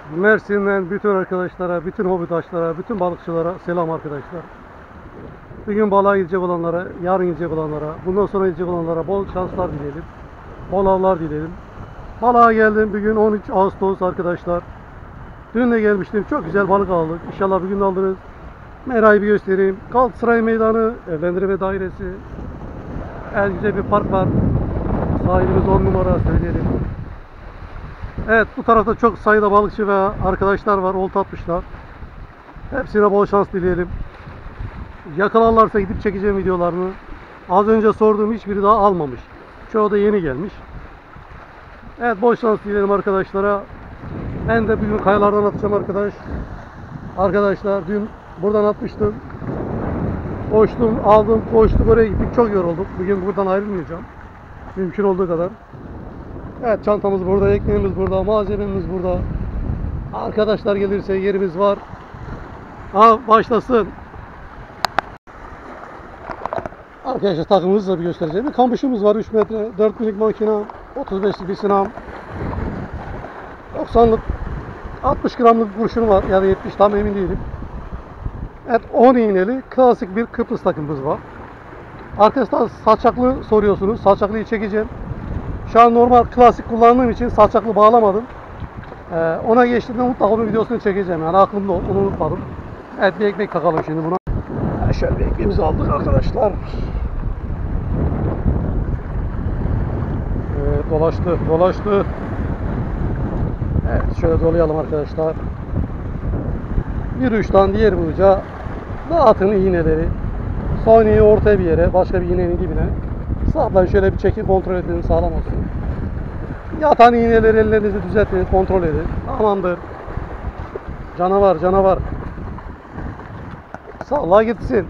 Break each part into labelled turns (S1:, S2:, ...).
S1: Mersin'den bütün arkadaşlara, bütün hobidaşlara, bütün balıkçılara selam arkadaşlar. Bugün balığa gidecek olanlara, yarın gidecek olanlara, bundan sonra gidecek olanlara bol şanslar dileyelim. Bol avlar dileyelim. Balığa geldim bugün 13 Ağustos arkadaşlar. Dün de gelmiştim. Çok güzel balık aldık. İnşallah bugün de alırız. Merayı bir göstereyim. Galatasaray Meydanı, Evlendirme Dairesi. Güzel bir park var. Sahilimiz 10 numara söyleyelim. Evet, bu tarafta çok sayıda balıkçı ve arkadaşlar var. Olta atmışlar. Hepsine bol şans dileyelim. Yakalarlarsa gidip çekeceğim videolarını. Az önce sorduğum hiçbiri daha almamış. Çoğu da yeni gelmiş. Evet, bol şans dileyelim arkadaşlara. Ben de bugün kayalardan atacağım arkadaşlar dün buradan atmıştım. Koştum, aldım, koştuk, oraya gittik. Çok yorulduk. Bugün buradan ayrılmayacağım. Mümkün olduğu kadar. Evet, çantamız burada, ekmeğimiz burada, malzememiz burada. Arkadaşlar gelirse yerimiz var. Başlasın. Arkadaşlar takımımızı da bir göstereceğim. Bir kamışımız var, 3 metre, 4 milik makina, 35'lik bir sinam, 90'lık 60 gramlık kurşun var ya da 70, tam emin değilim. Evet, 10 iğneli klasik bir Kıbrıs takımımız var. Arkadaşlar saçaklı soruyorsunuz. Saçaklıyı çekeceğim. Şu an normal klasik kullandığım için saçaklı bağlamadım. Ona geçtiğimde mutlaka onun videosunu çekeceğim. Yani aklımda onu unutmadım. Evet, bir ekmek takalım şimdi buna. Şöyle bir ekmeğimizi aldık arkadaşlar. Evet, dolaştı. Evet, şöyle dolayalım arkadaşlar. Bir uçtan diğer bir uca dağıtın iğneleri. Son iğneyi ortaya bir yere, başka bir iğnenin dibine. Sağdan şöyle bir çekin, kontrol edin, sağlam olsun. Yatan iğneleri ellerinizi düzeltin, kontrol edin. Tamamdır. Canavar. Salla gitsin.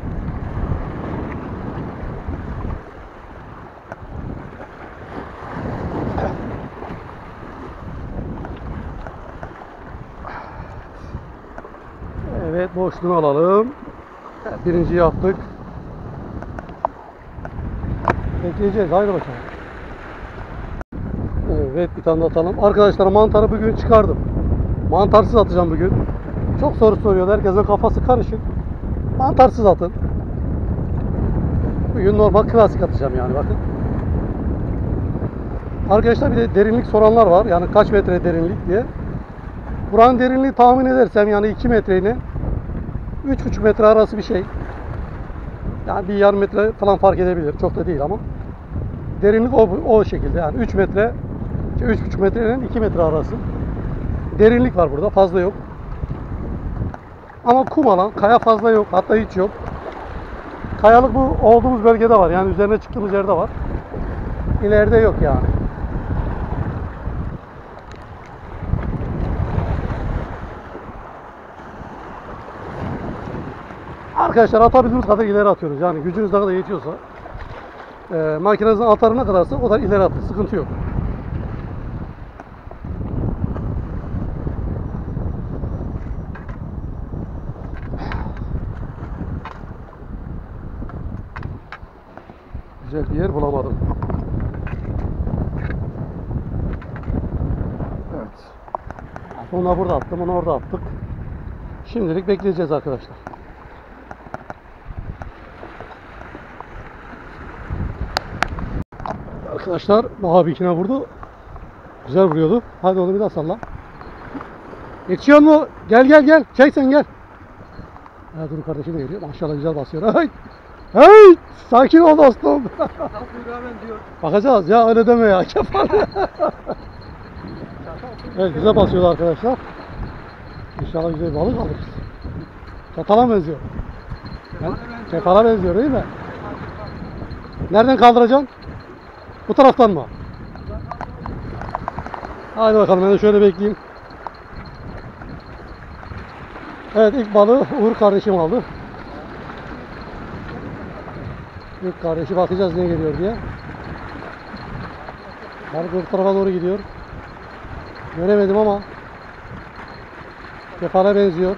S1: Evet, boşluğunu alalım. Birinciyi attık. Bekleyeceğiz. Haydi bakalım. Evet, bir tane atalım. Arkadaşlar, mantarı bugün çıkardım. Mantarsız atacağım bugün. Çok soru soruyorlar. Herkesin kafası karışık. Mantarsız atın. Bugün normal klasik atacağım yani, bakın. Arkadaşlar, bir de derinlik soranlar var. Yani kaç metre derinlik diye. Buranın derinliği tahmin edersem yani 2 metreyle 3,5 metre arası bir şey. Yani bir yarım metre falan fark edebilir. Çok da değil ama. Derinlik o şekilde. Yani 3 metre, 3,5 metre ile 2 metre arası. Derinlik var burada. Fazla yok. Ama kum alan, kaya fazla yok. Hatta hiç yok. Kayalık bu olduğumuz bölgede var. Yani üzerine çıktığımız yerde var. İleride yok yani. Arkadaşlar, atabildiğimiz kadar ileri atıyoruz. Yani gücünüz ne kadar yetiyorsa, makinenizin atarı ne kadarsa o kadar ileri atın. Sıkıntı yok. Güzel bir yer bulamadım. Evet. Onu burada attım, onu orada attık. Şimdilik bekleyeceğiz arkadaşlar. Arkadaşlar, abikine vurdu. Güzel vuruyordu. Hadi onu bir daha salla. Yetişiyor mu? Gel. Çek sen, gel. Dur, kardeşim de geliyor. Maşallah güzel basıyor. Hey! Sakin ol dostum. Bakacağız ya, öyle deme ya. Evet, güzel basıyordu arkadaşlar. İnşallah güzel bir balık alırız. Çatala benziyor. Çatala benziyor değil mi? Nereden kaldıracaksın? Bu taraftan mı? Hadi bakalım, ben de şöyle bekleyeyim. Evet, ilk balığı Uğur kardeşim aldı. İlk kardeşi, bakacağız ne geliyor diye. Balık bu tarafa doğru gidiyor. Göremedim ama kefale benziyor.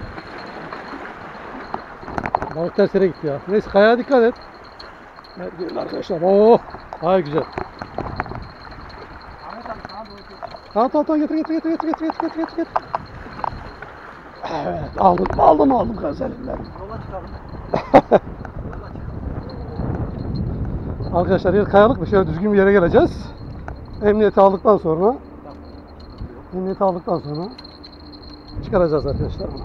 S1: Balık ters yere gitti ya. Neyse, kayaya dikkat et. Evet, gelin arkadaşlar. Oh! Ay güzel. Tamam, getir. Evet, aldım gazelinden.
S2: Yola çıkalım.
S1: Arkadaşlar yer kayalık bir şöyle düzgün bir yere geleceğiz. Emniyeti aldıktan sonra çıkaracağız arkadaşlar bunu.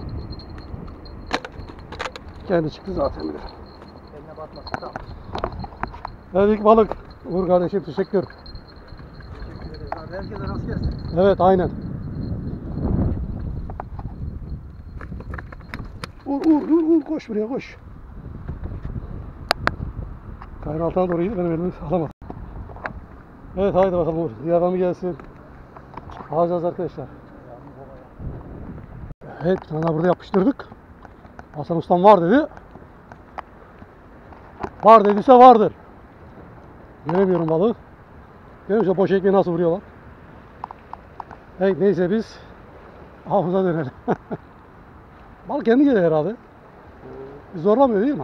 S1: Kendi çıktı zaten bile.
S2: Eline batmasın. Tamam.
S1: Evet, ilk balık. Uğur kardeşim teşekkür.
S2: Teşekkür ederiz abi. Herkese rast gelsin.
S1: Evet, aynen. Uğur koş buraya koş. Kayın altına doğru gidiyor, benim elimi alamadım. Evet, haydi bakalım Uğur. Diğer adamı gelsin. Alacağız arkadaşlar. Evet, bir tane burada yapıştırdık. Hasan Ustam var dedi. Var dediyse vardır. Göremiyorum balığı. Görüyorsun boş ekmeği nasıl vuruyorlar. Evet, neyse biz havuza dönelim. Balık kendi gelir herhalde. Zorlamıyor değil mi?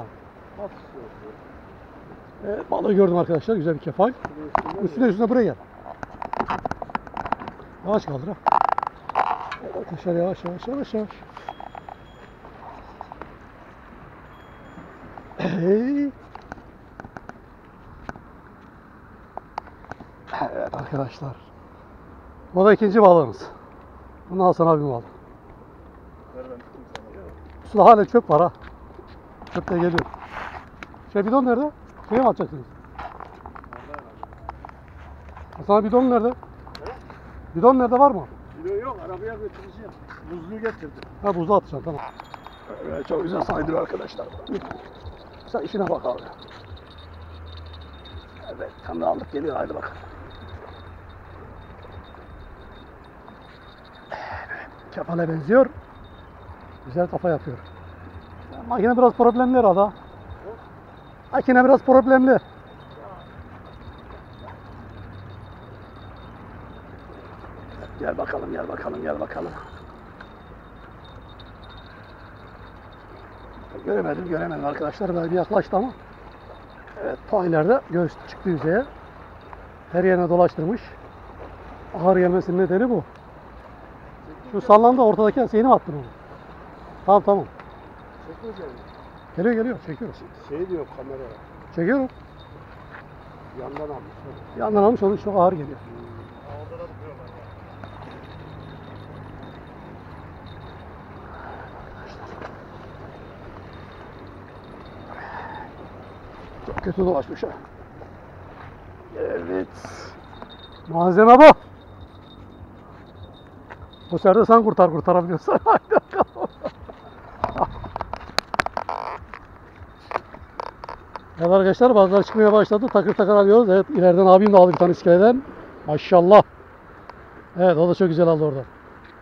S1: Evet, balığı gördüm arkadaşlar. Güzel bir kefal. Üstüne buraya gel. Yavaş kaldır ha. Evet, arkadaşlar yavaş. Hey. Evet arkadaşlar. Bu da ikinci balığımız. Bunu Hasan abim aldı. Suda hala çöp var ha. Çöp de geliyor. Bidon nerede? Şeye mi atacaksınız? Hasan abi bidon nerede? Bidon nerede, var mı?
S2: Bidon yok. Arabaya götüreceğim. Buzluğu getirdim.
S1: Ha, buzluğa atacaksın, tamam. Evet, çok güzel saydırıyor arkadaşlar. Sen işine bak abi. Evet, tam da aldık geliyor, haydi bakalım. Kefale benziyor. Güzel kafa yapıyor. Makine biraz problemli herhalde. Makine biraz problemli. Gel bakalım. Göremedim arkadaşlar. Böyle bir yaklaştı ama. Evet, ta ileride göğüs çıktı yüzeye. Her yerine dolaştırmış. Ağır gelmesinin nedeni bu. Şu sallandı ortadaki şeyini mi attın onu? Tamam. Geliyor. Çekiyoruz.
S2: Şey diyor kameraya.
S1: Çekiyorum.
S2: Yandan almış.
S1: Onun çok ağır geliyor.
S2: Orada da tutuyorlar.
S1: Çok kötü dolaşmış ha. Evet. Malzeme bu. Bu sefer de sen kurtarabiliyorsan. Haydi bakalım. Evet arkadaşlar, bazıları çıkmaya başladı. Takır alıyoruz. Evet, ileriden abim de aldı bir tane iskeleden. Maşallah. Evet, o da çok güzel aldı oradan.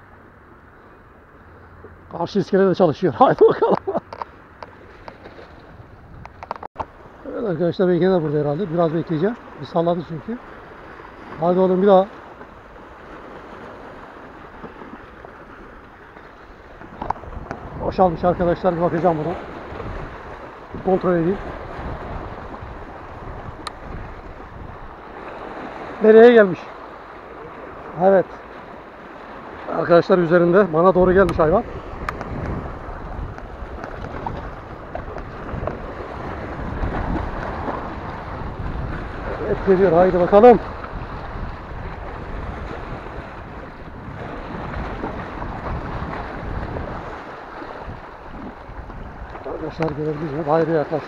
S1: Karşı iskelede çalışıyor. Haydi bakalım. Evet arkadaşlar, belki de burada herhalde. Biraz bekleyeceğim. Bir salladı çünkü. Hadi oğlum bir daha. Boşalmış arkadaşlar. Bir bakacağım buna. Kontrol edeyim. Nereye gelmiş? Evet. Arkadaşlar üzerinde. Bana doğru gelmiş hayvan. Evet, geliyor. Haydi bakalım. Arkadaşlar görebiliriz mi? Bayağı yaklaştı.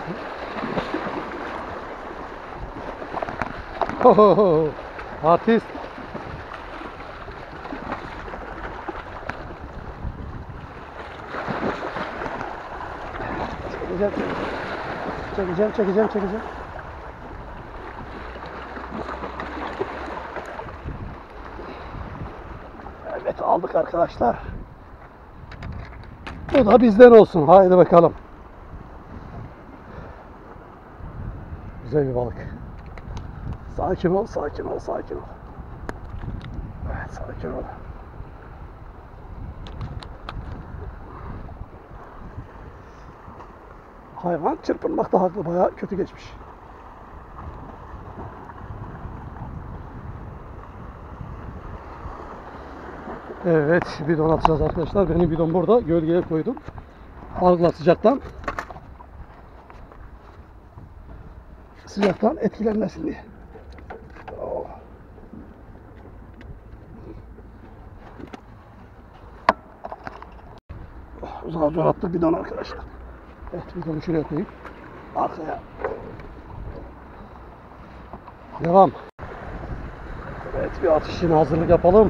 S1: Ohoho. Artist. Çekeceğim. Evet, aldık arkadaşlar. Bu da bizden olsun. Haydi bakalım. Güzel bir balık. Sakin ol. Evet, sakin ol. Hayvan çırpınmakta haklı. Bayağı kötü geçmiş. Evet, bidon atacağız arkadaşlar. Benim bidon burada. Gölgeye koydum. Balıklar sıcaktan etkilenmesin diye. Oh. Uzağa zor attı bidon arkadaşlar. Evet, bidonu şuraya koyayım. Arkaya. Devam. Evet, bir atış için hazırlık yapalım.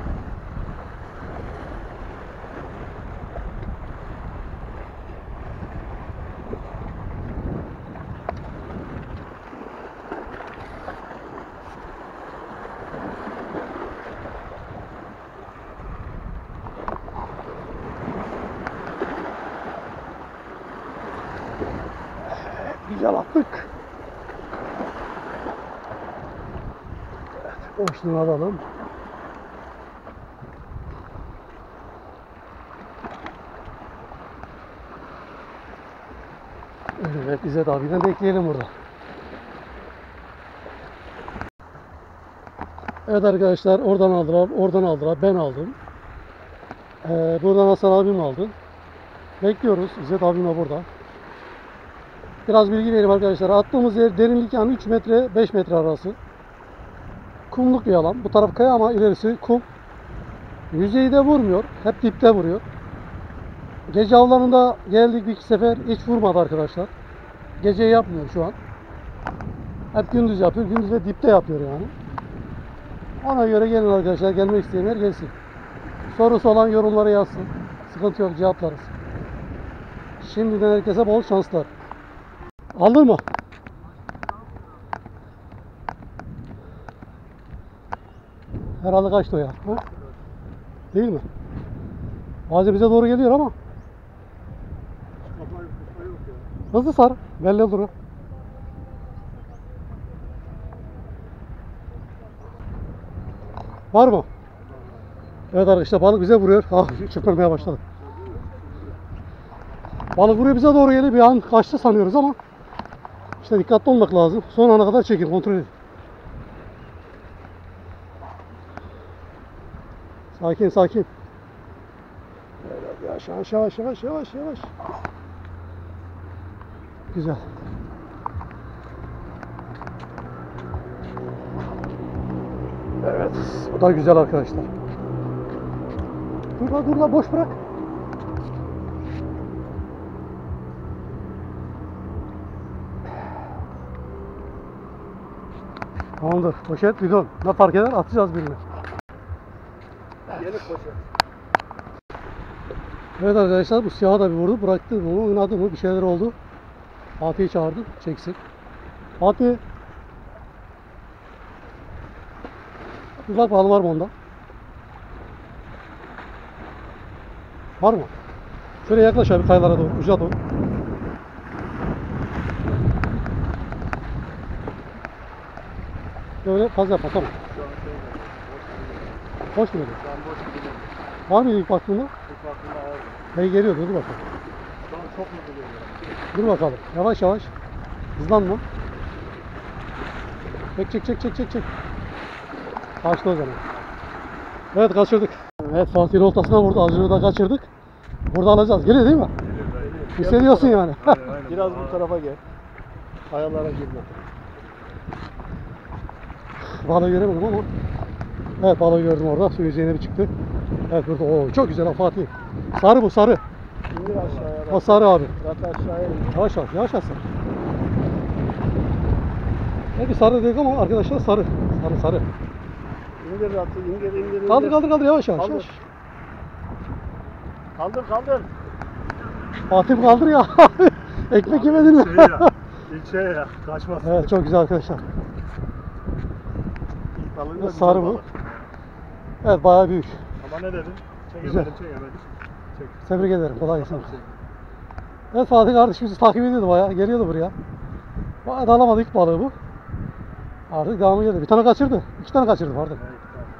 S1: Güzel attık. Evet, boşluğunu alalım. Evet, bize daha birden bekleyelim burada. Evet arkadaşlar, oradan aldılar, ben aldım. Buradan Hasan abim aldı. Bekliyoruz. İzzet abim de burada. Biraz bilgi vereyim arkadaşlar. Attığımız yer derinlik yani 3 metre 5 metre arası. Kumluk bir alan. Bu taraf kaya ama ilerisi kum. Yüzeyde vurmuyor. Hep dipte vuruyor. Gece avlarında geldik bir iki sefer. Hiç vurmadı arkadaşlar. Gece yapmıyor şu an. Hep gündüz yapıyor. Gündüz de dipte yapıyor yani. Ona göre gelin arkadaşlar. Gelmek isteyenler gelsin. Sorusu olan yorumlara yazsın. Sıkıntı yok, cevaplarız. Şimdiden herkese bol şanslar. Aldın mı? Herhalde kaçtı o ya. Ha? Değil mi? Bazen bize doğru geliyor ama. Hızlı sar. Belli olur. Var mı? Evet arkadaşlar, balık bize vuruyor. Ah, çırpmaya başladı. Balık vuruyor, bize doğru geliyor. Bir an kaçtı sanıyoruz ama işte dikkatli olmak lazım. Son ana kadar çekin, kontrol edin. Sakin sakin. Evet, yavaş. Güzel. Evet, bu da güzel arkadaşlar. Dur la, boş bırak. Tamamdır. Poşet, bidon. Ne fark eder? Atacağız birini.
S2: Yeni poşet.
S1: Evet arkadaşlar, bu siyahı da bir vurdu. Bıraktı bunu, oynadı mı? Bir şeyler oldu. Fatih'i çağırdım. Çeksin. Fatih. Uzak balı var mı onda? Var mı? Şöyle yaklaş abi kayalara doğru. Uca doğru. Böyle fazla yapma, tamam. Boş mu dedi?
S2: Şu an boş gidiyorum.
S1: Var mıydı ilk baktığında?
S2: İlk baktığımda ağırdı.
S1: Hey, geliyor, dur bakalım.
S2: Şu an çok mu geliyor?
S1: Dur bakalım. Yavaş. Hızlanma. Çek. Kaçtı o zaman. Evet, kaçırdık. Evet, Fatih'in oltasına vurdu. Azıcık da kaçırdık. Burada alacağız. Geliyor değil mi? Hissediyorsun yani.
S2: Biraz bu tarafa gel. Kayalara girme.
S1: Balığı göremedim ama. Evet, balığı gördüm orada. Su yüzeyine bir çıktı. Evet, burada. Oo, çok güzel ha Fatih. Sarı bu, sarı.
S2: İndir aşağıya.
S1: O sarı abi.
S2: Zaten aşağıya in.
S1: Yavaş atsın. Evet, bir sarı dedik ama arkadaşlar sarı. Sarı.
S2: İndir atı, indir.
S1: Kaldır yavaş.
S2: Kaldır. Kaldır.
S1: Fatih kaldır ya. Ekmek yemedin mi?
S2: İlçeye ya. Kaçmaz.
S1: Evet, çok güzel arkadaşlar.
S2: İlk balığın da
S1: Sarı
S2: güzel
S1: bu.
S2: balık.
S1: Evet, bayağı büyük.
S2: Ama ne dedin?
S1: Güzel.
S2: Çekemedim. Çek.
S1: Tebrik ederim. Kolay gelsin. Evet, Fatih kardeşim bizi takip ediyordu bayağı. Geliyordu buraya. Bayağı da alamadı ilk balığı bu. Artık devamı geldi. Bir tane kaçırdı. 2 tane kaçırdı pardon.
S2: Evet,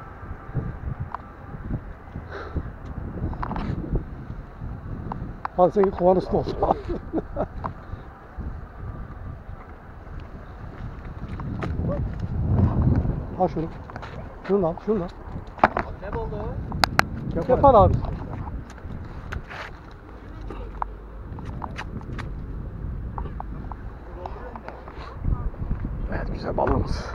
S1: Hadi sen git kovan üstü ol. Al şunu. Şunu da al.
S2: Ne oldu?
S1: Kefal abi. Evet, güzel balığımız.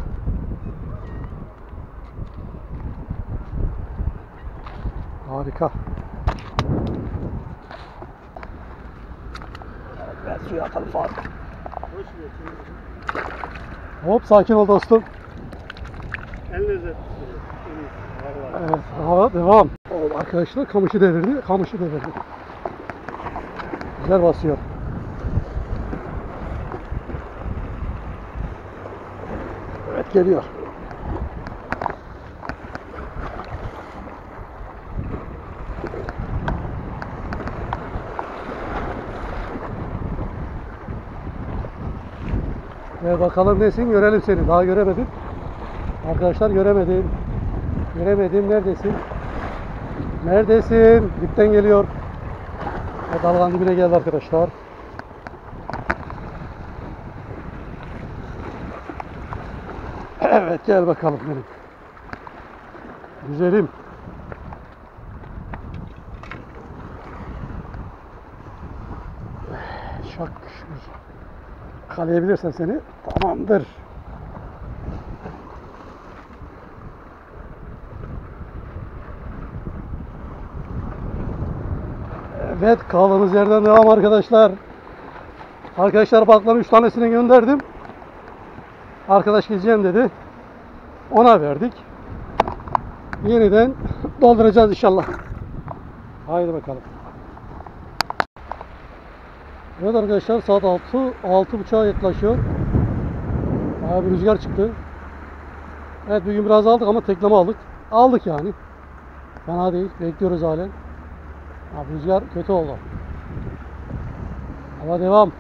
S1: Harika. Evet, suya atalım Faruk. Hop, sakin ol dostum.
S2: En lezzetli.
S1: Evet, hava devam. Oğlum arkadaşlar kamışı devirdi, kamışı devirdi. Güzel basıyor. Evet, geliyor. Ve bakalım nesin, görelim seni. Daha göremedim. Arkadaşlar göremedim. Göremedim, neredesin? Neredesin? Dipten geliyor. Ve dalganın dibine geldi arkadaşlar. Evet, gel bakalım benim. Güzelim. Şak. Yakalayabilirsen seni tamamdır. Evet, kaldığımız yerden devam arkadaşlar. Arkadaşlar balıkların 3 tanesini gönderdim. Arkadaş gideceğim dedi. Ona verdik. Yeniden dolduracağız inşallah. Haydi bakalım. Evet arkadaşlar, saat 6.30'a yaklaşıyor. Bayağı bir rüzgar çıktı. Evet, bugün biraz aldık ama tekleme aldık. Aldık yani. Fena değil. Bekliyoruz halen. Abi rüzgar kötü oldu. Hava devam.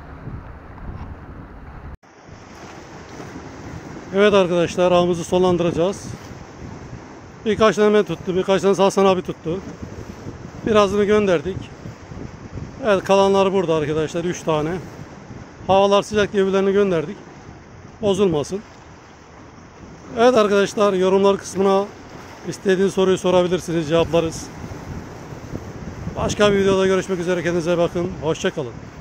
S1: Evet arkadaşlar, avımızı sonlandıracağız. Birkaç tane ben tuttum, birkaç tane Hasan abi tuttu. Birazını gönderdik. Evet, kalanlar burada arkadaşlar, 3 tane. Havalar sıcak diye öbürlerini gönderdik. Bozulmasın. Evet arkadaşlar, yorumlar kısmına istediğiniz soruyu sorabilirsiniz, cevaplarız. Başka bir videoda görüşmek üzere, kendinize bakın. Hoşça kalın.